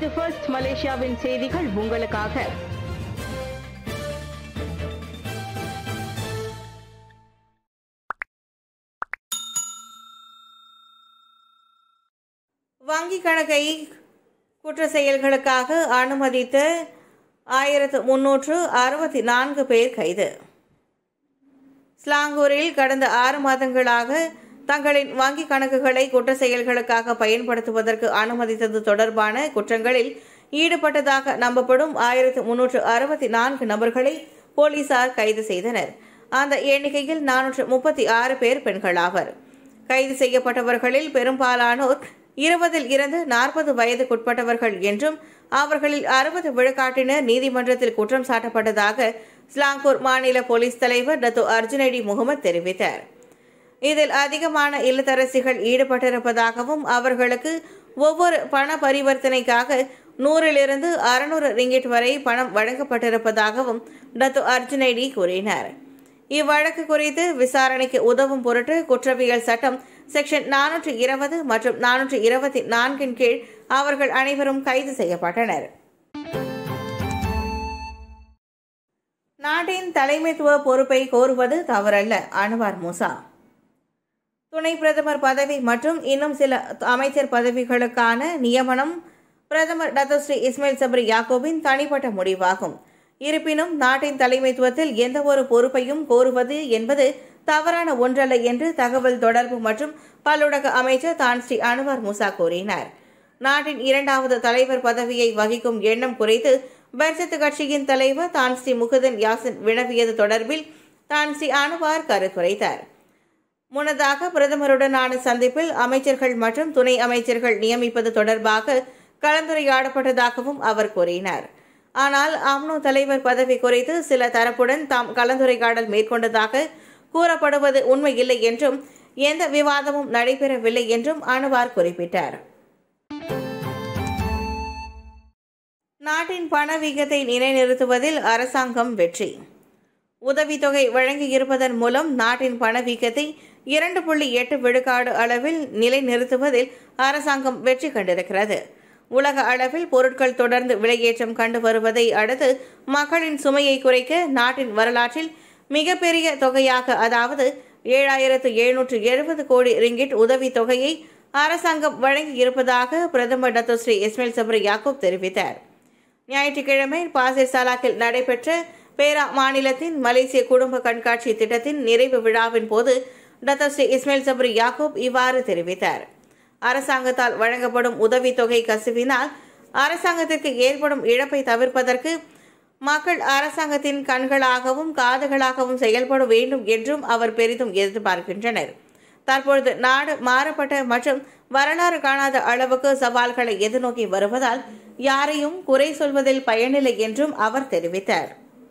இது ஃபர்ஸ்ட் மலேசியாவின் செய்திகள் உங்களுக்காக. வங்கி கணக்கை குற்ற செயல்களுக்காக அனுமதித்த 1364 பேர் கைது. ஸ்லாங்கூரில் கடந்த 6 மாதங்களாக தங்களின் வங்கி கணக்குகளை குற்ற செயல்களுக்காக பயன்படுத்துவதற்கு அனுமதித்தது தொடர்பான குற்றங்களில் ஈடுபட்டதாக நம்பப்படும் 1364 நபர்களை போலீசார் கைது செய்தனர். அந்த எண்ணிக்கையில் 436 பேர் பெண்களாவர். கைது செய்யப்பட்டவர்களில் பெரும்பாலானோர் 20 இருந்து 40 வயதுக்குட்பட்டவர்கள் என்றும் அவர்களில் 60 விழுக்காட்டினர் நீதிமன்றத்தில் குற்றம் சாட்டப்பட்டதாக ஸ்லாங்கூர் மாநில போலீஸ் தலைவர் டத்து அர்ஜுனடி முகமது தெரிவித்தார். இதில் அதிகமான இல்லத்தரசிகள் ஈடுபட்டிருப்பதாகவும் அவர்களுக்கு ஒவ்வொரு பண பரிவர்த்தனைக்காக 100 600 ரிங்கிட் வரை பணம் வழங்கப்பட்டிருப்பதாகவும் டத்து அர்ஜுனடி கூறினார். இவ்வழக்கு குறித்து விசாரணைக்கு உதவும் பொருட்டு குற்றவியல் சட்டம் செக்ஷன் 420 மற்றும் 424 கீழ் அவர்கள் அனைவரும் கைது செய்யப்பட்டனர். நாட்டின் தலைமைத்துவ பொறுப்பை கோருவது தவறல்ல. Anwar Musa. துணை பிரதமர் பதவி மற்றும் இன்னும் சில அமைச்சர் பதவிகளுக்கான நியமனம் பிரதமர் டத்தோஸ்ரீ இஸ்மாயில் சப்ரி யாக்கூபின் தனிப்பட்ட முடிவாகும். இருப்பினும் நாட்டின் தலைமைத்துவத்தில் எந்த ஒரு பொறுப்பையும் கோருவது என்பது தவறான ஒன்றல்ல என்று தகவல் தொடர்பு மற்றும் பல்லுலக அமைச்சர் தான் ஸ்ரீ அன்வார் மூசா கூறினார். நாட்டின் 2வது தலைவர் பதவியை வகிக்கும் எண்ணம் குறித்து பர்ஜத் கட்சியின் தலைவர் தான் ஸ்ரீ முகதன் யாசின் வினவியது தொடர்பில் தான் ஸ்ரீ அன்வார் கருத்துரைத்தார். முன்னதாக பிரதமருடனான சந்திப்பில் அமைச்சர்கள் மற்றும் துணை அமைச்சர்கள் நியமிப்பது தொடர்பாக கலந்துரையாடப்பட்டதாகவும் அவர் கூறினார். ஆனால் அம்னோ தலைவர் பதவி குறித்து சில தரப்புடன் தாம் கலந்துரையாடல் மேற்கொண்டதாக கூறப்படுவது உண்மையில்லை என்றும் எந்த விவாதமும் நடைபெறவில்லை என்றும் அன்வார் குறிப்பிட்டார். நாட்டின் பணவீக்கத்தை நிலைநிறுத்துவதில் அரசாங்கம் வெற்றி. உதவித்தொகை வழங்கியிருப்பதன் மூலம் நாட்டின் பணவீக்கத்தை 2.8 விழுக்காடு அளவில் நிலைநிறுத்துவதில் அரசாங்கம் வெற்றி கண்டிருக்கிறது. உலக அளவில் பொருட்கள் தொடர்ந்து விலையேற்றம் கண்டு வருவதை அடுத்து மக்களின் சுமையை குறைக்க நாட்டின் வரலாற்றில் மிகப்பெரிய தொகையாக அதாவது 7770 கோடி ரிங்கிட் உதவித் தொகையை அரசாங்கம் வழங்கியிருப்பதாக பிரதமர் டத்தோஸ்ரீ இஸ்மாயில் சப்ரி யாக்கூப் தெரிவித்தார். ஞாயிற்றுக்கிழமை பாசிர் சலாக்கில் நடைபெற்ற பேரா மாநிலத்தின் மலேசிய குடும்ப கண்காட்சி திட்டத்தின் நிறைவு விழாவின் போது டத்தோஸ்ரீ இஸ்மாயில் சப்ரி யாக்கூப் இவ்வாறு தெரிவித்தார். அரசாங்கத்தால் வழங்கப்படும் உதவித்தொகை கசிவினால் அரசாங்கத்திற்கு ஏற்படும் இழப்பை தவிர்ப்பதற்கு மக்கள் அரசாங்கத்தின் கண்களாகவும் காதுகளாகவும் செயல்பட வேண்டும் என்றும் அவர் பெரிதும் எதிர்பார்க்கின்றனர். தற்பொழுது நாடு மாறப்பட்ட மற்றும் வரலாறு காணாத அளவுக்கு சவால்களை எதிர்நோக்கி வருவதால் யாரையும் குறை சொல்வதில் பயனில்லை என்றும் அவர் தெரிவித்தார்.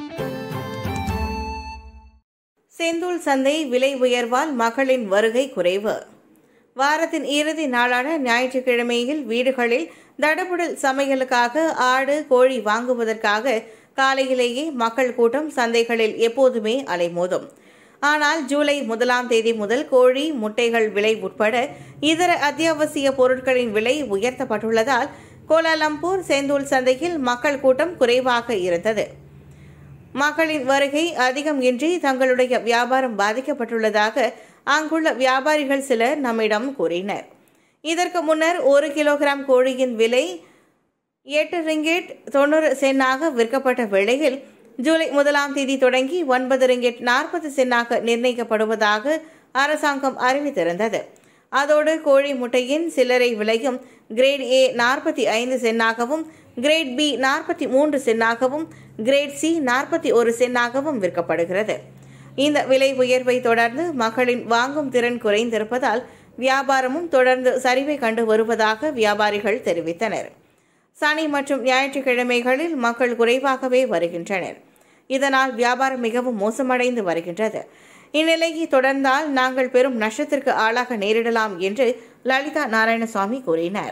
செந்தூள் சந்தை விலை உயர்வால் மக்களின் வருகை குறைவு. வாரத்தின் இறுதி நாளான ஞாயிற்றுக்கிழமையில் வீடுகளில் தடபுடல் சமையலுக்காக ஆடு கோழி வாங்குவதற்காக காலையிலேயே மக்கள் கூட்டம் சந்தைகளில் எப்போதுமே அலைமோதும். ஆனால் ஜூலை 1ஆம் தேதி முதல் கோழி முட்டைகள் விலை உட்பட இதர அத்தியாவசிய பொருட்களின் விலை உயர்த்தப்பட்டுள்ளதால் கோலாலம்பூர் செந்தூல் சந்தையில் மக்கள் கூட்டம் குறைவாக இருந்தது. மக்களின் வருகை அதிகம் இன்றி தங்களுடைய வியாபாரம் பாதிக்கப்பட்டுள்ளதாக அங்குள்ள வியாபாரிகள் சிலர் நம்மிடம் கூறினர். இதற்கு முன்னர் 1 கிலோகிராம் கோழியின் விலை 8 ரிங்கிட் 90 சென்னாக விற்கப்பட்ட வேளையில் ஜூலை 1ஆம் தேதி தொடங்கி 9 ரிங்கிட் 40 சென்னாக நிர்ணயிக்கப்படுவதாக அரசாங்கம் அறிவித்திருந்தது. அதோடு கோழி முட்டையின் சில்லறை விலையும் கிரேட் ஏ 45 சென்னாகவும் கிரேட் பி 43 சென்னாகவும் கிரேட் சி 41 சென்னாகவும் விற்கப்படுகிறது. இந்த விலை உயர்வை தொடர்ந்து மக்களின் வாங்கும் திறன் குறைந்திருப்பதால் வியாபாரமும் தொடர்ந்து சரிவை கண்டு வருவதாக வியாபாரிகள் தெரிவித்தனர். சனி மற்றும் ஞாயிற்றுக்கிழமைகளில் மக்கள் குறைவாகவே வருகின்றனர். இதனால் வியாபாரம் மிகவும் மோசமடைந்து வருகின்றது. இந்நிலையை தொடர்ந்தால் நாங்கள் பெரும் நஷ்டத்திற்கு ஆளாக நேரிடலாம் என்று லலிதா நாராயணசாமி கூறினார்.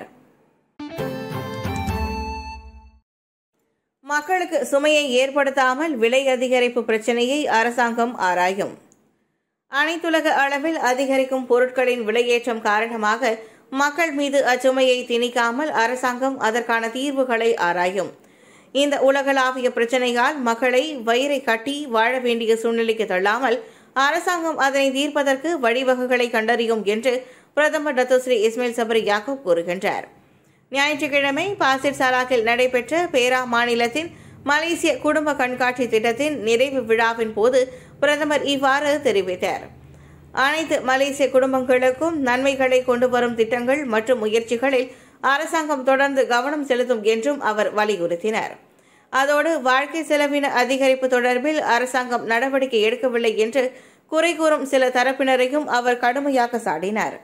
மக்களுக்கு சுமையை ஏற்படுத்தாமல் விலை அதிகரிப்பு பிரச்சினையை அரசாங்கம் ஆராயும். அனைத்துலக அளவில் அதிகரிக்கும் பொருட்களின் விலையேற்றம் காரணமாக மக்கள் மீது அச்சுமையை திணிக்காமல் அரசாங்கம் அதற்கான தீர்வுகளை ஆராயும். இந்த உலகளாவிய பிரச்சனையால் மக்களை வயிறை கட்டி வாழ வேண்டிய சூழ்நிலைக்கு தள்ளாமல் அரசாங்கம் அதனை தீர்ப்பதற்கு வழிவகைகளை கண்டறியும் என்று பிரதமர் டத்தோஸ்ரீ இஸ்மாயில் சப்ரி யாக்கூப் கூறுகின்றார். ஞாயிற்றுக்கிழமை பாசிர் சலாக்கில் நடைபெற்ற பேரா மாநிலத்தின் மலேசிய குடும்ப கண்காட்சி திட்டத்தின் நிறைவு விழாவின் போது பிரதமர் இவ்வாறு தெரிவித்தார். அனைத்து மலேசிய குடும்பங்களுக்கும் நன்மைகளை கொண்டு வரும் திட்டங்கள் மற்றும் முயற்சிகளில் அரசாங்கம் தொடர்ந்து கவனம் செலுத்தும் என்றும் அவர் வலியுறுத்தினார். அதோடு வாழ்க்கை செலவின அதிகரிப்பு தொடர்பில் அரசாங்கம் நடவடிக்கை எடுக்கவில்லை என்று குறை கூறும் சில தரப்பினரையும் அவர் கடுமையாக சாடினார்.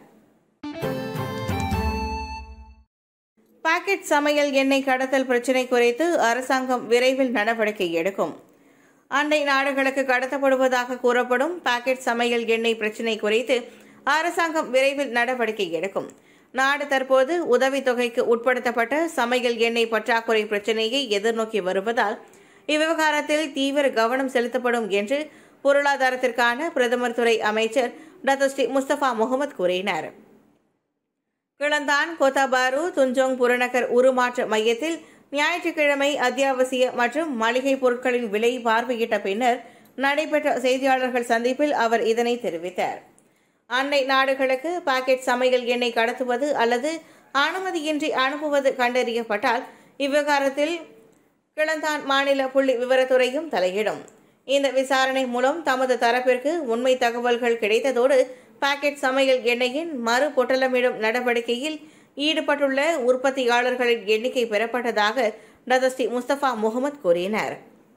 பாக்கெட் சமையல் எண்ணெய் கடத்தல் பிரச்சினை குறித்து அரசாங்கம் விரைவில் நடவடிக்கை எடுக்கும். அண்டை நாடுகளுக்கு கடத்தப்படுவதாக கூறப்படும் பாக்கெட் சமையல் எண்ணெய் பிரச்சினை குறித்து அரசாங்கம் விரைவில் நடவடிக்கை எடுக்கும். நாடு தற்போது உதவித்தொகைக்கு உட்படுத்தப்பட்ட சமையல் எண்ணெய் பற்றாக்குறை பிரச்சினையை எதிர்நோக்கி வருவதால் இவ்விவகாரத்தில் தீவிர கவனம் செலுத்தப்படும் என்று பொருளாதாரத்திற்கான பிரதமர் துறை அமைச்சர் டத்தோஸ்ரீ முஸ்தபா முகமது கூறினார். கிளந்தான் கோத்தாபாரு துஞ்சோங் புறநகர் உருமாற்ற மையத்தில் ஞாயிற்றுக்கிழமை அத்தியாவசிய மற்றும் மளிகை பொருட்களின் விலை பார்வையிட்ட பின்னர் நடைபெற்ற செய்தியாளர்கள் சந்திப்பில் அவர் இதனை தெரிவித்தார். அண்டை நாடுகளுக்கு பாக்கெட் சமையல் எண்ணெய் கடத்துவது அல்லது அனுமதியின்றி அனுப்புவது கண்டறியப்பட்டால் இவ்விவகாரத்தில் கிளந்தான் மாநில புள்ளி விவரத்துறையும் தலையிடும். இந்த விசாரணை மூலம் தமது தரப்பிற்கு உண்மை தகவல்கள் கிடைத்ததோடு பாக்கெட் சமையல் எண்ணெயின் மறு பொட்டலமிடும் நடவடிக்கையில் ஈடுபட்டுள்ள உற்பத்தியாளர்களின் எண்ணிக்கை பெறப்பட்டதாக டத்தோஸ்ரீ முஸ்தபா முகமது கூறினார்.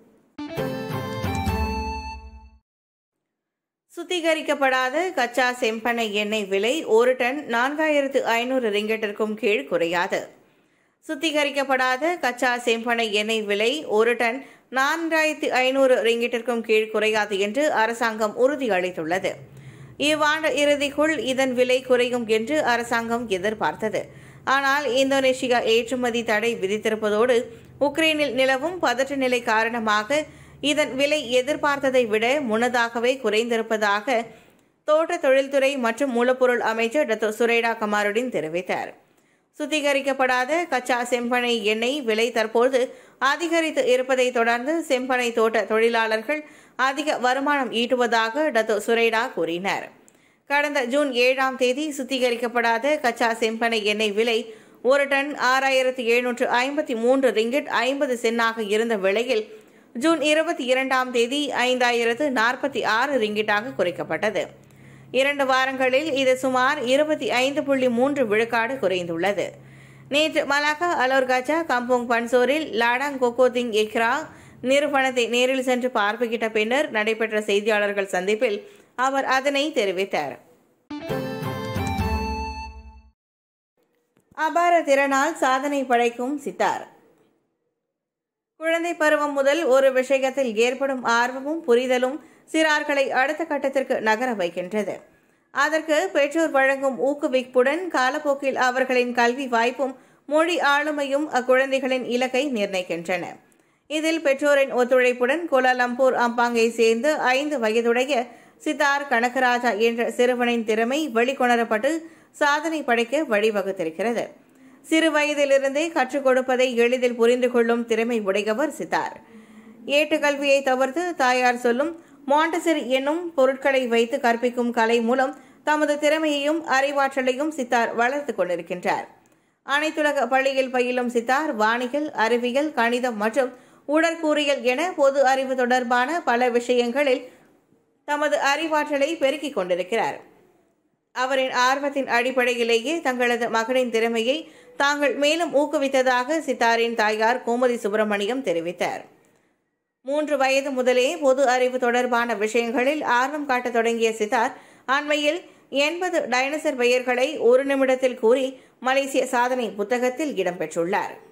சுத்திகரிக்கப்படாத கச்சா செம்பனை எண்ணெய் விலை ஒரு டன் 4500 ரிங்கெட்டிற்கும் கீழ் குறையாது. சுத்திகரிக்கப்படாத கச்சா செம்பனை எண்ணெய் விலை ஒரு டன் 4500 ரிங்கிட்டிற்கும் கீழ் குறையாது என்று அரசாங்கம் உறுதியளித்துள்ளது. இவ்வாண்டு இறுதிக்குள் இதன் விலை குறையும் என்று அரசாங்கம் எதிர்பார்த்தது. ஆனால் இந்தோனேஷியா ஏற்றுமதி தடை விதித்திருப்பதோடு உக்ரைனில் நிலவும் பதற்ற நிலை காரணமாக இதன் விலை எதிர்பார்த்ததை விட முன்னதாகவே குறைந்திருப்பதாக தோட்ட தொழில்துறை மற்றும் மூலப்பொருள் அமைச்சர் டத்தோ சுரேடா கமாருடின் தெரிவித்தார். சுத்திகரிக்கப்படாத கச்சா செம்பனை எண்ணெய் விலை தற்போது அதிகரித்து இருப்பதை தொடர்ந்து செம்பனை தோட்ட தொழிலாளர்கள் அதிக வருமானம் ஈட்டுவதாக டத்தோ சுரேடா கூறினார். கடந்த ஜூன் 7ஆம் தேதி சுத்திகரிக்கப்படாத கச்சா செம்பனை எண்ணெய் விலை ஒரு டன் 6753 ரிங்கிட் 50 சென்னாக இருந்த வேளையில் ஜூன் 22ஆம் தேதி 5046 ரிங்கிட்டாக குறைக்கப்பட்டது. 2 வாரங்களில் இது சுமார் 25.3 விழுக்காடு குறைந்துள்ளது. நேற்று மலாக்கா அலோர்காச்சா கம்போங் பன்சோரில் லாடாங் கோகோதிங் எக்ரா நிறுவனத்தை நேரில் சென்று பார்வையிட்ட பின்னர் நடைபெற்ற செய்தியாளர்கள் சந்திப்பில் அவர் அதனை தெரிவித்தார். அபார திறனால் சாதனை படைக்கும் சித்தார். குழந்தை பருவம் முதல் ஒரு விஷயத்தில் ஏற்படும் ஆர்வமும் புரிதலும் சிறார்களை அடுத்த கட்டத்திற்கு நகர வைக்கின்றது. அதற்கு பெற்றோர் வழங்கும் ஊக்குவிப்புடன் காலப்போக்கில் அவர்களின் கல்வி வாய்ப்பும் மொழி ஆளுமையும் அக்குழந்தைகளின் இலக்கை நிர்ணயிக்கின்றன. இதில் பெற்றோரின் ஒத்துழைப்புடன் கோலாலம்பூர் அம்பாங்கை சேர்ந்த 5 வயதுடைய சித்தார் கனகராஜா என்ற சிறுவனின் திறமை வெளிக்கொணரப்பட்டு சாதனை படைக்க வழிவகுத்திருக்கிறது. சிறு வயதிலிருந்தே கற்றுக் கொடுப்பதை எளிதில் புரிந்து கொள்ளும் திறமை உடையவர் சித்தார். ஏட்டுக்கல்வியை தவிர்த்து தாயார் சொல்லும் மாண்டசரி என்னும் பொருட்களை வைத்து கற்பிக்கும் கலை மூலம் தமது திறமையையும் அறிவாற்றலையும் சித்தார் வளர்த்து கொண்டிருக்கின்றார். அனைத்துலக பள்ளியில் பயிலும் சித்தார் வானியல், அறிவியல், கணிதம் மற்றும் உடற்கூறியல் என பொது அறிவு தொடர்பான பல விஷயங்களில் தமது அறிவாற்றலை பெருக்கிக் கொண்டிருக்கிறார். அவரின் ஆர்வத்தின் அடிப்படையிலேயே தங்களது மகனின் திறமையை தாங்கள் மேலும் ஊக்குவித்ததாக சித்தாரின் தாயார் கோமதி சுப்பிரமணியம் தெரிவித்தார். 3 வயது முதலே பொது அறிவு தொடர்பான விஷயங்களில் ஆர்வம் காட்டத் தொடங்கிய சித்தார் அண்மையில் 80 டைனோசர் பெயர்களை ஒரு நிமிடத்தில் கூறி மலேசிய சாதனை புத்தகத்தில் இடம்பெற்றுள்ளார்.